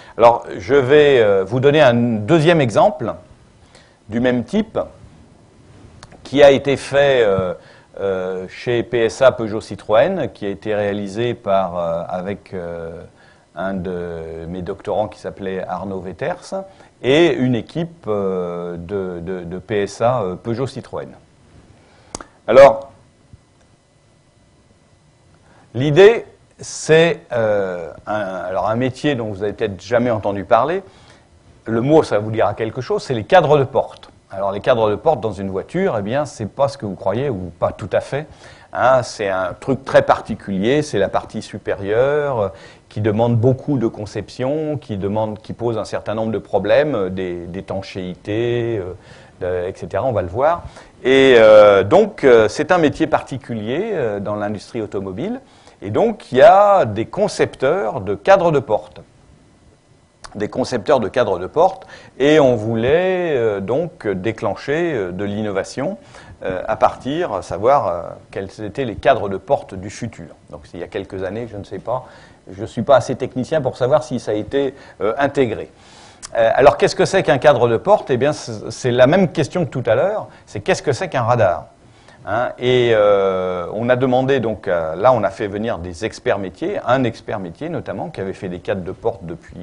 Alors, je vais vous donner un deuxième exemple du même type qui a été fait chez PSA Peugeot Citroën, qui a été réalisé avec un de mes doctorants qui s'appelait Arnaud Veters et une équipe de PSA Peugeot Citroën. Alors, l'idée, c'est un métier dont vous n'avez peut-être jamais entendu parler. Le mot, ça vous dira quelque chose, c'est les cadres de porte. Alors, les cadres de porte dans une voiture, eh bien, c'est pas ce que vous croyez, ou pas tout à fait. Hein, c'est un truc très particulier, c'est la partie supérieure qui demande beaucoup de conception, qui pose un certain nombre de problèmes, d'étanchéité, etc. On va le voir. Et donc, c'est un métier particulier dans l'industrie automobile. Et donc, il y a des concepteurs de cadres de porte. Des concepteurs de cadres de porte. Et on voulait donc déclencher de l'innovation à savoir quels étaient les cadres de porte du futur. Donc, il y a quelques années, je ne sais pas, je ne suis pas assez technicien pour savoir si ça a été intégré. Alors, qu'est-ce que c'est qu'un cadre de porte? Eh bien, c'est la même question que tout à l'heure. C'est qu'est-ce que c'est qu'un radar? Hein, et on a demandé, donc, là, on a fait venir des experts métiers, un expert métier notamment, qui avait fait des cadres de porte depuis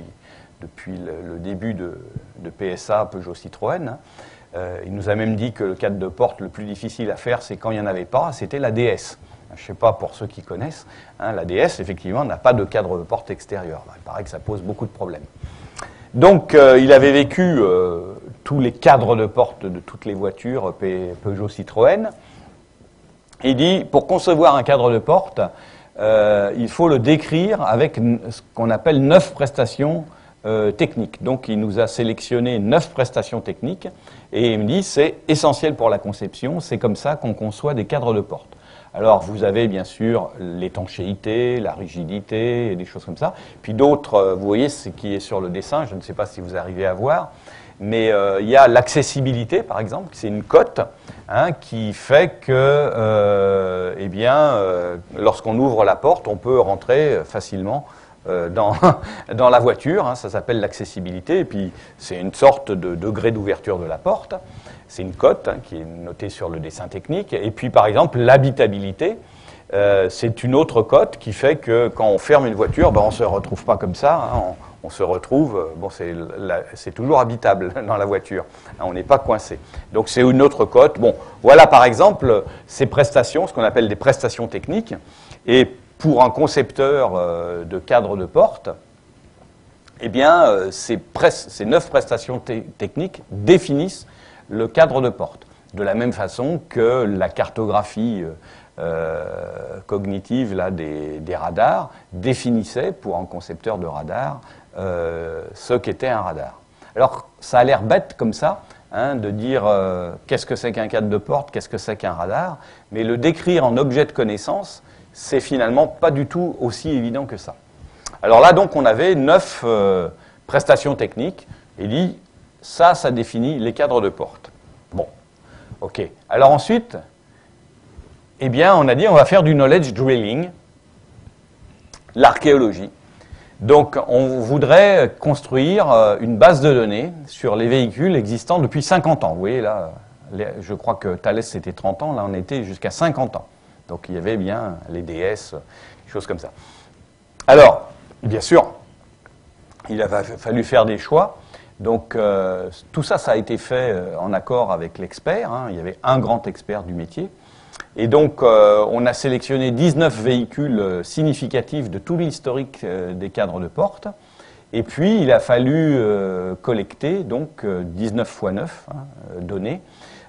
le début de PSA Peugeot Citroën. Hein. Il nous a même dit que le cadre de porte le plus difficile à faire, c'est quand il n'y en avait pas, c'était la DS. Je ne sais pas pour ceux qui connaissent, hein, la DS, effectivement, n'a pas de cadre de porte extérieur. Il paraît que ça pose beaucoup de problèmes. Donc, il avait vécu tous les cadres de porte de toutes les voitures Peugeot Citroën. Il dit, pour concevoir un cadre de porte, il faut le décrire avec ce qu'on appelle 9 prestations techniques. Donc, il nous a sélectionné 9 prestations techniques et il me dit, c'est essentiel pour la conception, c'est comme ça qu'on conçoit des cadres de porte. Alors, vous avez bien sûr l'étanchéité, la rigidité, et des choses comme ça. Puis d'autres, vous voyez ce qui est sur le dessin, je ne sais pas si vous arrivez à voir, mais il y a l'accessibilité, par exemple, c'est une cote hein, qui fait que, lorsqu'on ouvre la porte, on peut rentrer facilement dans la voiture. Hein, ça s'appelle l'accessibilité, et puis c'est une sorte de degré d'ouverture de la porte. C'est une cote hein, qui est notée sur le dessin technique. Et puis, par exemple, l'habitabilité, c'est une autre cote qui fait que quand on ferme une voiture, ben, on ne se retrouve pas comme ça. Hein, on se retrouve, bon, c'est toujours habitable dans la voiture. Hein, on n'est pas coincé. Donc, c'est une autre cote. Bon, voilà, par exemple, ces prestations, ce qu'on appelle des prestations techniques. Et pour un concepteur de cadre de porte, eh bien, ces 9 prestations techniques définissent le cadre de porte. De la même façon que la cartographie cognitive là, des radars définissait pour un concepteur de radar ce qu'était un radar. Alors, ça a l'air bête comme ça, hein, de dire qu'est-ce que c'est qu'un cadre de porte, qu'est-ce que c'est qu'un radar, mais le décrire en objet de connaissance, c'est finalement pas du tout aussi évident que ça. Alors là, donc, on avait 9 prestations techniques, et dit, ça définit les cadres de porte. Bon, ok. Alors ensuite, eh bien, on a dit, on va faire du knowledge drilling, l'archéologie. Donc, on voudrait construire une base de données sur les véhicules existants depuis 50 ans. Vous voyez, là, je crois que Thales, c'était 30 ans, là, on était jusqu'à 50 ans. Donc, il y avait bien les DS, des choses comme ça. Alors, bien sûr, il a fallu faire des choix. Donc, tout ça, ça a été fait en accord avec l'expert. Hein. Il y avait un grand expert du métier. Et donc, on a sélectionné 19 véhicules significatifs de tout l'historique des cadres de porte. Et puis, il a fallu collecter donc 19 x 9 données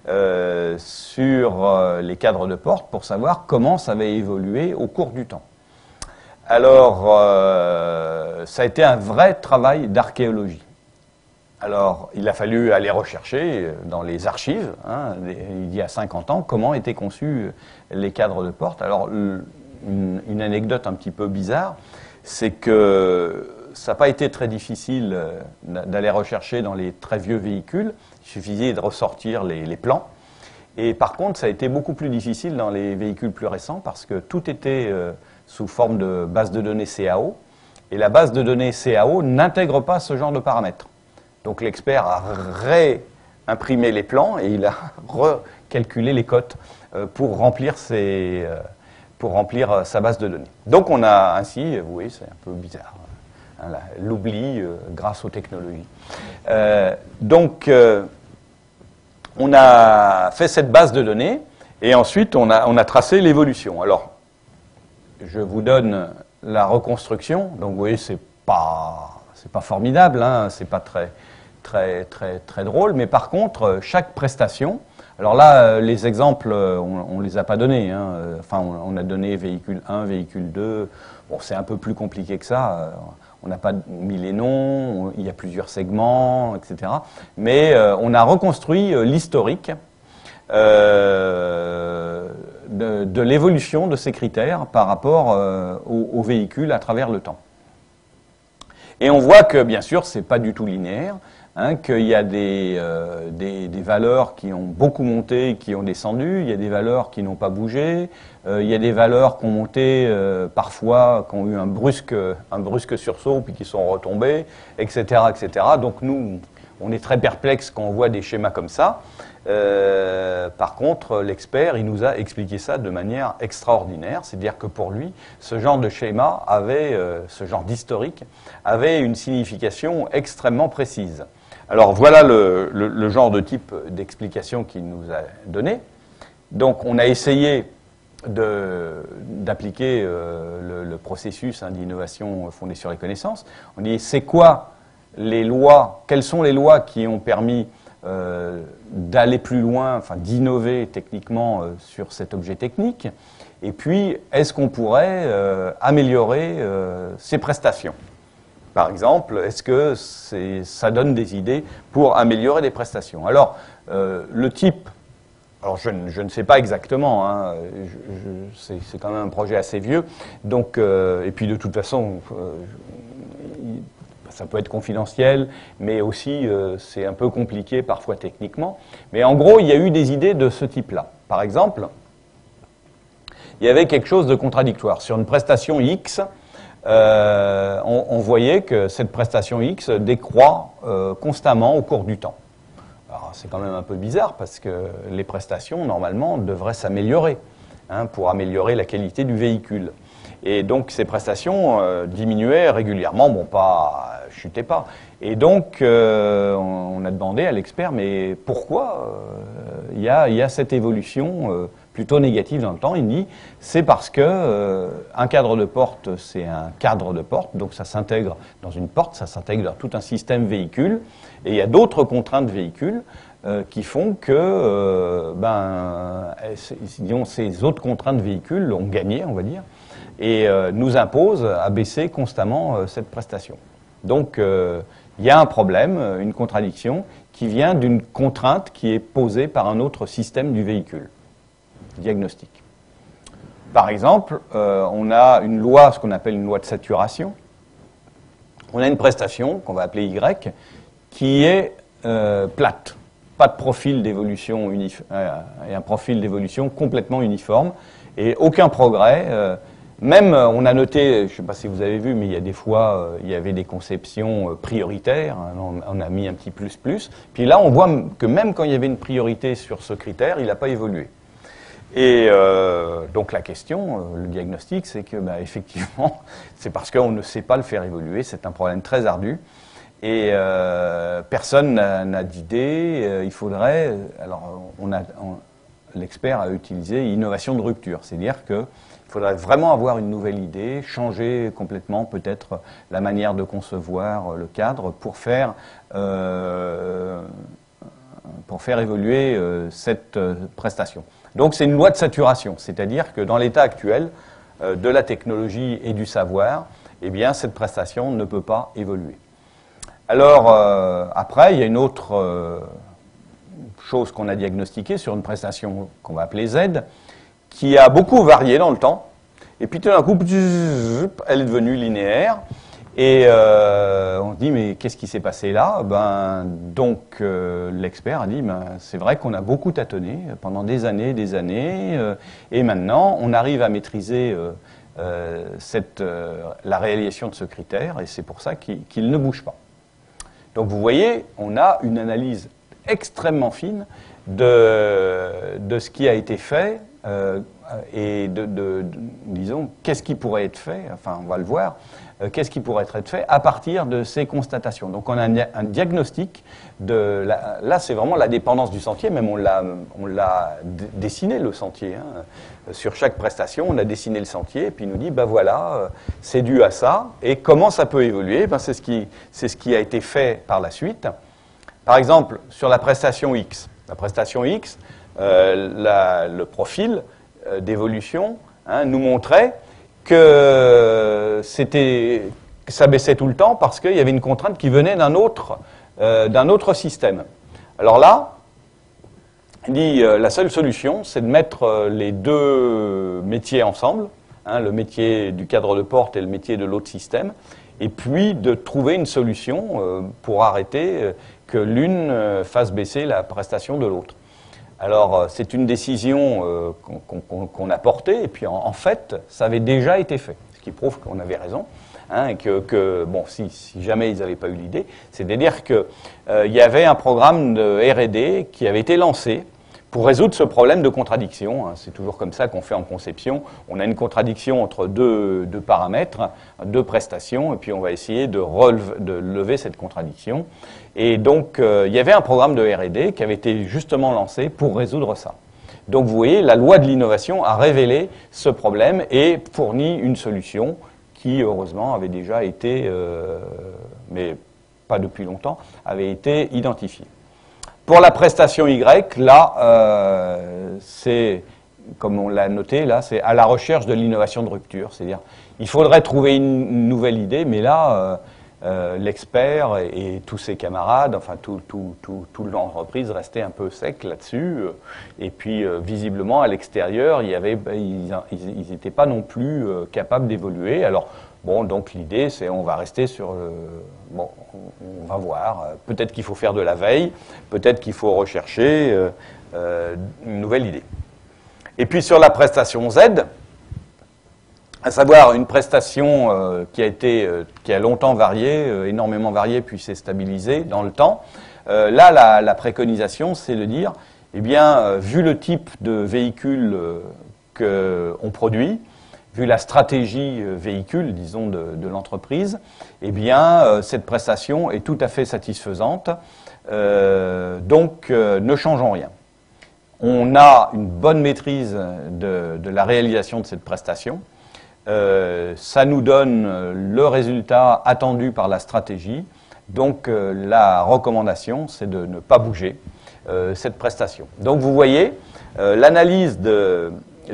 sur les cadres de porte pour savoir comment ça avait évolué au cours du temps. Alors, ça a été un vrai travail d'archéologie. Alors, il a fallu aller rechercher dans les archives, hein, il y a 50 ans, comment étaient conçus les cadres de porte. Alors, une anecdote un petit peu bizarre, c'est que ça n'a pas été très difficile d'aller rechercher dans les très vieux véhicules. Il suffisait de ressortir les plans. Et par contre, ça a été beaucoup plus difficile dans les véhicules plus récents parce que tout était sous forme de base de données CAO. Et la base de données CAO n'intègre pas ce genre de paramètres. Donc l'expert a réimprimé les plans et il a recalculé les cotes pour remplir sa base de données. Donc on a ainsi, vous voyez, c'est un peu bizarre, hein, l'oubli grâce aux technologies. On a fait cette base de données et ensuite on a tracé l'évolution. Alors, je vous donne la reconstruction. Donc, vous voyez, c'est pas formidable, hein, c'est pas très drôle, mais par contre, chaque prestation. Alors là, les exemples, on les a pas donnés. Hein, enfin, on a donné véhicule 1, véhicule 2. Bon, c'est un peu plus compliqué que ça. On n'a pas mis les noms, il y a plusieurs segments, etc. Mais on a reconstruit l'historique de l'évolution de ces critères par rapport aux véhicules à travers le temps. Et on voit que, bien sûr, ce n'est pas du tout linéaire, hein, qu'il y a des valeurs qui ont beaucoup monté, qui ont descendu, il y a des valeurs qui n'ont pas bougé, il y a des valeurs qui ont monté parfois, qui ont eu un brusque sursaut, puis qui sont retombées, etc., etc. Donc nous, on est très perplexe quand on voit des schémas comme ça. Par contre, l'expert, il nous a expliqué ça de manière extraordinaire, c'est-à-dire que pour lui, ce genre de schéma ce genre d'historique avait une signification extrêmement précise. Alors voilà le genre de type d'explication qu'il nous a donné. Donc on a essayé d'appliquer le processus d'innovation fondé sur les connaissances. On dit c'est quoi les lois, quelles sont les lois qui ont permis d'aller plus loin, enfin d'innover techniquement sur cet objet technique, et puis est-ce qu'on pourrait améliorer ses prestations. Par exemple, est-ce que ça donne des idées pour améliorer les prestations. Alors, le type, alors je ne sais pas exactement, hein, c'est quand même un projet assez vieux, donc, et puis de toute façon, ça peut être confidentiel, mais aussi c'est un peu compliqué parfois techniquement. Mais en gros, il y a eu des idées de ce type-là. Par exemple, il y avait quelque chose de contradictoire. Sur une prestation X, on voyait que cette prestation X décroît constamment au cours du temps. Alors c'est quand même un peu bizarre parce que les prestations, normalement, devraient s'améliorer, hein, pour améliorer la qualité du véhicule. Et donc ces prestations diminuaient régulièrement, bon, chutaient pas. Et donc on a demandé à l'expert, mais pourquoi il y a cette évolution plutôt négative dans le temps? Il dit, c'est parce que un cadre de porte, c'est un cadre de porte, donc ça s'intègre dans une porte, ça s'intègre dans tout un système véhicule, et il y a d'autres contraintes véhicules qui font que disons, ces autres contraintes véhicules ont gagné, on va dire, et nous imposent à baisser constamment cette prestation. Donc il y a un problème, une contradiction, qui vient d'une contrainte qui est posée par un autre système du véhicule, diagnostique. Par exemple, on a une loi, ce qu'on appelle une loi de saturation. On a une prestation, qu'on va appeler Y, qui est plate. Pas de profil d'évolution et un profil d'évolution complètement uniforme, et aucun progrès. Même, on a noté, je ne sais pas si vous avez vu, mais il y a des fois, il y avait des conceptions prioritaires, hein, on a mis un petit plus. Puis là, on voit que même quand il y avait une priorité sur ce critère, il n'a pas évolué. Et donc la question, le diagnostic, c'est que, effectivement, c'est parce qu'on ne sait pas le faire évoluer, c'est un problème très ardu. Et personne n'a d'idée, il faudrait... Alors, l'expert a utilisé innovation de rupture, c'est-à-dire que il faudrait vraiment avoir une nouvelle idée, changer complètement peut-être la manière de concevoir le cadre pour faire évoluer cette prestation. Donc c'est une loi de saturation, c'est-à-dire que dans l'état actuel de la technologie et du savoir, eh bien cette prestation ne peut pas évoluer. Alors après, il y a une autre chose qu'on a diagnostiquée sur une prestation qu'on va appeler Z, qui a beaucoup varié dans le temps, et puis tout d'un coup, elle est devenue linéaire, et on se dit, mais qu'est-ce qui s'est passé là? Donc l'expert a dit, c'est vrai qu'on a beaucoup tâtonné pendant des années, et maintenant on arrive à maîtriser la réalisation de ce critère, et c'est pour ça qu'il ne bouge pas. Donc vous voyez, on a une analyse extrêmement fine de ce qui a été fait et disons, qu'est-ce qui pourrait être fait, enfin on va le voir, qu'est-ce qui pourrait être fait à partir de ces constatations. Donc on a un diagnostic là c'est vraiment la dépendance du sentier, même on l'a dessiné le sentier, hein. Sur chaque prestation on a dessiné le sentier et puis il nous dit, ben voilà, c'est dû à ça, et comment ça peut évoluer, ben c'est ce qui a été fait par la suite. Par exemple, sur la prestation X, le profil d'évolution nous montrait que ça baissait tout le temps parce qu'il y avait une contrainte qui venait d'un autre système. Alors là, il dit la seule solution, c'est de mettre les deux métiers ensemble, le métier du cadre de porte et le métier de l'autre système, et puis de trouver une solution pour arrêter que l'une fasse baisser la prestation de l'autre. Alors, c'est une décision qu'on a portée, et puis en fait, ça avait déjà été fait, ce qui prouve qu'on avait raison, et bon, si jamais ils n'avaient pas eu l'idée, c'est-à-dire qu'il y avait un programme de R&D qui avait été lancé pour résoudre ce problème de contradiction. C'est toujours comme ça qu'on fait en conception. On a une contradiction entre deux paramètres, deux prestations, et puis on va essayer de lever cette contradiction. Et donc, il y avait un programme de R&D qui avait été justement lancé pour résoudre ça. Donc, vous voyez, la loi de l'innovation a révélé ce problème et fourni une solution qui, heureusement, avait déjà été, mais pas depuis longtemps, avait été identifiée. Pour la prestation Y, là, c'est, comme on l'a noté, là, c'est à la recherche de l'innovation de rupture. C'est-à-dire, il faudrait trouver une nouvelle idée, mais là, l'expert et tous ses camarades, enfin, toute l'entreprise restait un peu sec là-dessus. Et puis, visiblement, à l'extérieur, ils n'étaient pas non plus capables d'évoluer. Alors, bon, donc l'idée, c'est on va rester sur bon, on va voir. Peut-être qu'il faut faire de la veille, peut-être qu'il faut rechercher une nouvelle idée. Et puis sur la prestation Z, à savoir une prestation qui a longtemps varié, énormément varié, puis s'est stabilisée dans le temps. Là, la préconisation, c'est de dire, eh bien, vu le type de véhicule qu'on produit, vu la stratégie véhicule, disons, de l'entreprise, eh bien, cette prestation est tout à fait satisfaisante. Donc, ne changeons rien. On a une bonne maîtrise de la réalisation de cette prestation. Ça nous donne le résultat attendu par la stratégie. Donc, la recommandation, c'est de ne pas bouger cette prestation. Donc, vous voyez, l'analyse de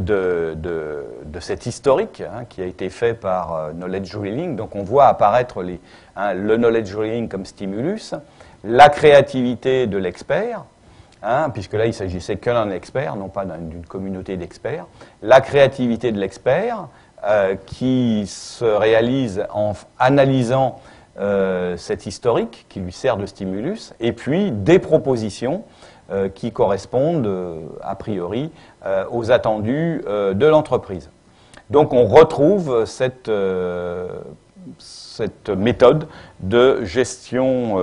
cet historique qui a été fait par Knowledge Drilling. Donc on voit apparaître le Knowledge Drilling comme stimulus, la créativité de l'expert, puisque là il s'agissait que d'un expert, non pas d'une communauté d'experts, la créativité de l'expert qui se réalise en analysant cet historique qui lui sert de stimulus, et puis des propositions qui correspondent a priori aux attendus de l'entreprise. Donc on retrouve cette méthode de gestion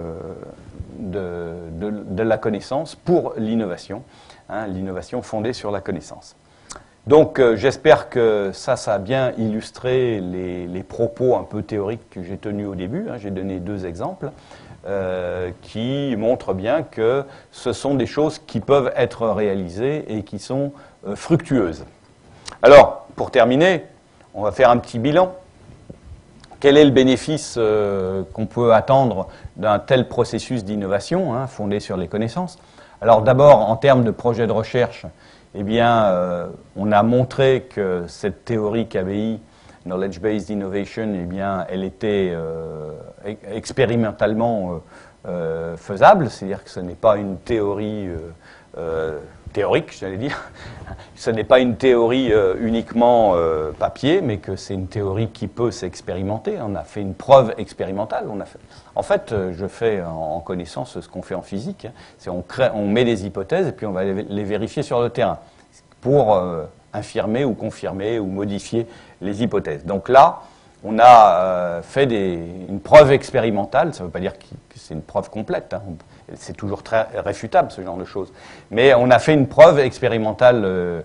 de la connaissance pour l'innovation, l'innovation fondée sur la connaissance. Donc j'espère que ça a bien illustré les propos un peu théoriques que j'ai tenus au début. J'ai donné 2 exemples. Qui montrent bien que ce sont des choses qui peuvent être réalisées et qui sont fructueuses. Alors, pour terminer, on va faire un petit bilan. Quel est le bénéfice qu'on peut attendre d'un tel processus d'innovation fondé sur les connaissances? Alors d'abord, en termes de projet de recherche, eh bien, on a montré que cette théorie KBI, Knowledge-Based Innovation, eh bien, elle était expérimentalement faisable, c'est-à-dire que ce n'est pas une théorie théorique, j'allais dire. Ce n'est pas une théorie uniquement papier, mais que c'est une théorie qui peut s'expérimenter. On a fait une preuve expérimentale. En fait, je fais en connaissance ce qu'on fait en physique. C'est on met des hypothèses et puis on va les vérifier sur le terrain pour infirmer ou confirmer ou modifier les hypothèses. Donc là, on a fait une preuve expérimentale, ça ne veut pas dire que c'est une preuve complète, hein. C'est toujours très réfutable ce genre de choses, mais on a fait une preuve expérimentale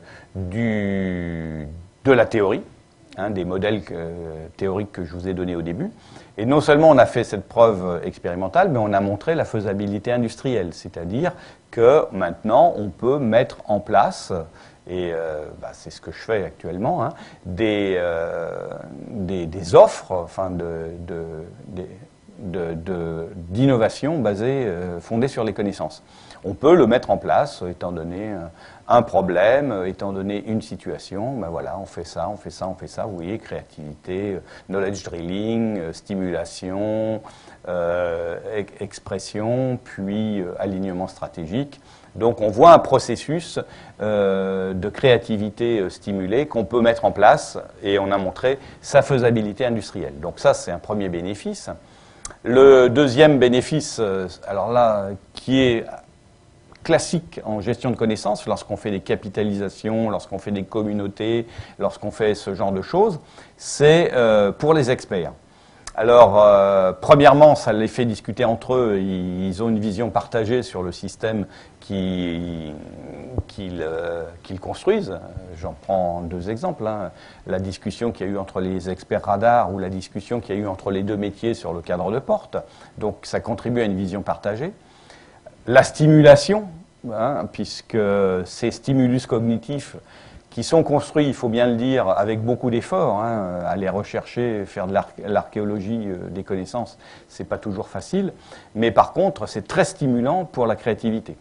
de la théorie, hein, des modèles théoriques que je vous ai donnés au début. Et non seulement on a fait cette preuve expérimentale, mais on a montré la faisabilité industrielle, c'est-à-dire que maintenant on peut mettre en place, et c'est ce que je fais actuellement, hein, des offres, enfin d'innovation basées, fondées sur les connaissances. On peut le mettre en place, étant donné un problème, étant donné une situation, ben voilà, on fait ça, on fait ça, on fait ça, vous voyez, créativité, knowledge drilling, stimulation, expression, puis alignement stratégique. Donc on voit un processus de créativité stimulée qu'on peut mettre en place, et on a montré sa faisabilité industrielle. Donc ça, c'est un premier bénéfice. Le deuxième bénéfice, alors là, qui est classique en gestion de connaissances, lorsqu'on fait des capitalisations, lorsqu'on fait des communautés, lorsqu'on fait ce genre de choses, c'est pour les experts. Alors, premièrement, ça les fait discuter entre eux, ils ont une vision partagée sur le système qu'ils construisent. J'en prends deux exemples, hein. La discussion qu'il y a eu entre les experts radars ou la discussion qu'il y a eu entre les deux métiers sur le cadre de porte. Donc, ça contribue à une vision partagée. La stimulation, hein, puisque ces stimulus cognitifs qui sont construits, il faut bien le dire, avec beaucoup d'efforts, hein, aller rechercher, faire de l'archéologie des connaissances, c'est pas toujours facile, mais par contre, c'est très stimulant pour la créativité.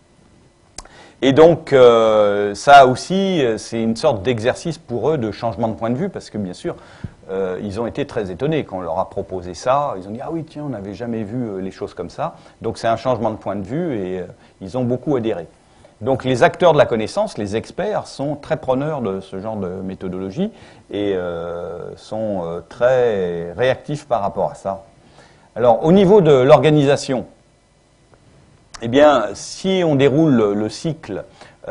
Et donc, ça aussi, c'est une sorte d'exercice pour eux de changement de point de vue, parce que bien sûr, ils ont été très étonnés quand on leur a proposé ça. Ils ont dit « Ah oui, tiens, on n'avait jamais vu les choses comme ça ». Donc c'est un changement de point de vue et ils ont beaucoup adhéré. Donc les acteurs de la connaissance, les experts, sont très preneurs de ce genre de méthodologie et sont très réactifs par rapport à ça. Alors au niveau de l'organisation, eh bien, si on déroule le cycle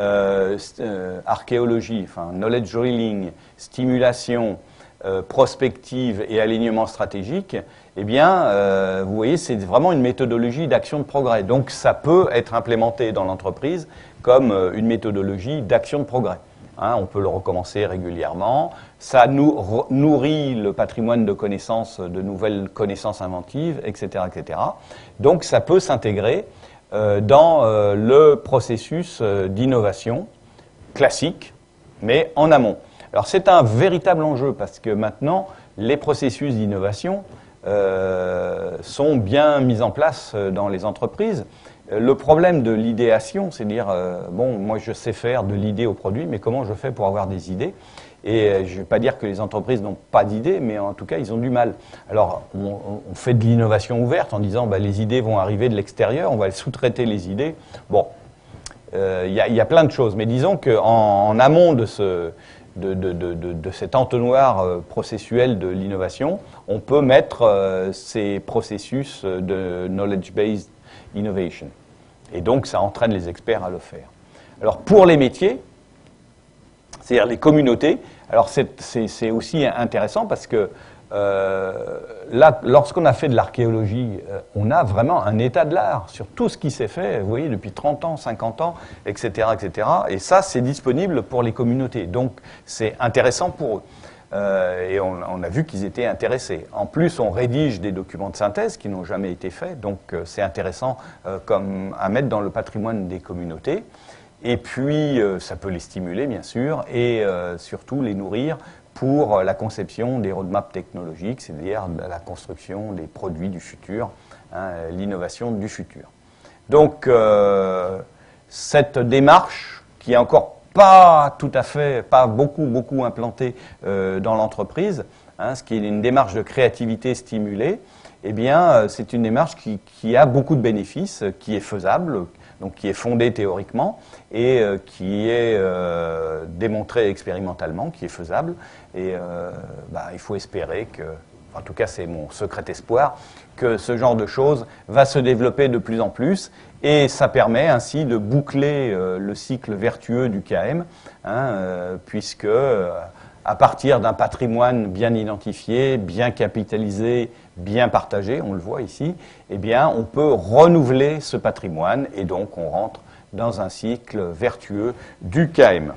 archéologie, enfin knowledge drilling, stimulation, prospective et alignement stratégique, eh bien, vous voyez, c'est vraiment une méthodologie d'action de progrès. Donc, ça peut être implémenté dans l'entreprise comme une méthodologie d'action de progrès. Hein, on peut le recommencer régulièrement. Ça nourrit le patrimoine de connaissances, de nouvelles connaissances inventives, etc., etc. Donc, ça peut s'intégrer dans le processus d'innovation classique, mais en amont. Alors c'est un véritable enjeu parce que maintenant, les processus d'innovation sont bien mis en place dans les entreprises. Le problème de l'idéation, c'est de dire, bon, moi je sais faire de l'idée au produit, mais comment je fais pour avoir des idées? Et je ne vais pas dire que les entreprises n'ont pas d'idées, mais en tout cas, ils ont du mal. Alors, on fait de l'innovation ouverte en disant, bah, les idées vont arriver de l'extérieur, on va sous-traiter les idées. Bon, il y a plein de choses, mais disons qu'en amont de cet entonnoir processuel de l'innovation, on peut mettre ces processus de knowledge-based innovation. Et donc, ça entraîne les experts à le faire. Alors, pour les métiers, c'est-à-dire les communautés, alors c'est aussi intéressant parce que là, lorsqu'on a fait de l'archéologie, on a vraiment un état de l'art sur tout ce qui s'est fait, vous voyez, depuis 30 ans, 50 ans, etc., etc. Et ça, c'est disponible pour les communautés. Donc, c'est intéressant pour eux. Et on a vu qu'ils étaient intéressés. En plus, on rédige des documents de synthèse qui n'ont jamais été faits, donc c'est intéressant comme à mettre dans le patrimoine des communautés. Et puis, ça peut les stimuler, bien sûr, et surtout les nourrir pour la conception des roadmaps technologiques, c'est-à-dire la construction des produits du futur, hein, l'innovation du futur. Donc, cette démarche, qui est encore pas tout à fait, pas beaucoup implantée dans l'entreprise, hein, ce qui est une démarche de créativité stimulée, eh bien, c'est une démarche qui a beaucoup de bénéfices, qui est faisable, donc qui est fondée théoriquement et qui est démontrée expérimentalement, qui est faisable. Et il faut espérer en tout cas c'est mon secret espoir, que ce genre de choses va se développer de plus en plus, et ça permet ainsi de boucler le cycle vertueux du KM, puisque à partir d'un patrimoine bien identifié, bien capitalisé, bien partagé, on le voit ici, eh bien on peut renouveler ce patrimoine, et donc on rentre dans un cycle vertueux du KM.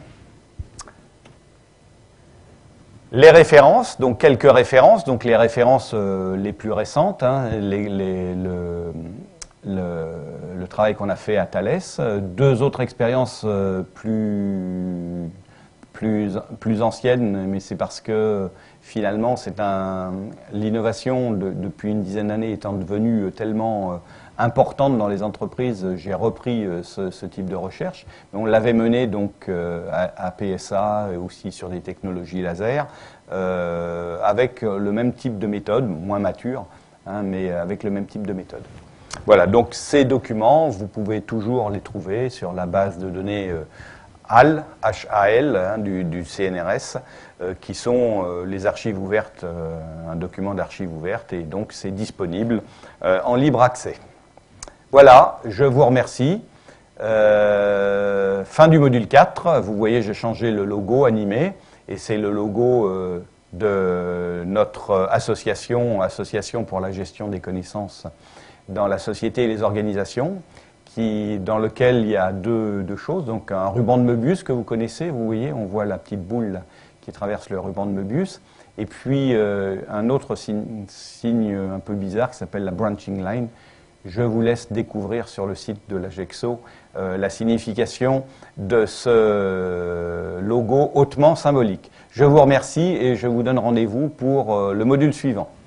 Les références, donc quelques références, donc les références les plus récentes, le travail qu'on a fait à Thales, deux autres expériences plus anciennes, mais c'est parce que finalement l'innovation depuis une dizaine d'années étant devenue tellement importante dans les entreprises, j'ai repris ce type de recherche. On l'avait mené donc à PSA et aussi sur des technologies laser, avec le même type de méthode, moins mature, mais avec le même type de méthode. Voilà, donc ces documents, vous pouvez toujours les trouver sur la base de données HAL, du CNRS, qui sont les archives ouvertes, un document d'archives ouvertes, et donc c'est disponible en libre accès. Voilà, je vous remercie. Fin du module 4, vous voyez j'ai changé le logo animé, et c'est le logo de notre association pour la gestion des connaissances dans la société et les organisations, dans lequel il y a deux choses. Donc un ruban de Möbius que vous connaissez, vous voyez, on voit la petite boule là, qui traverse le ruban de Möbius, et puis un autre signe un peu bizarre qui s'appelle la branching line. Je vous laisse découvrir sur le site de l'AGEXO la signification de ce logo hautement symbolique. Je vous remercie et je vous donne rendez-vous pour le module suivant.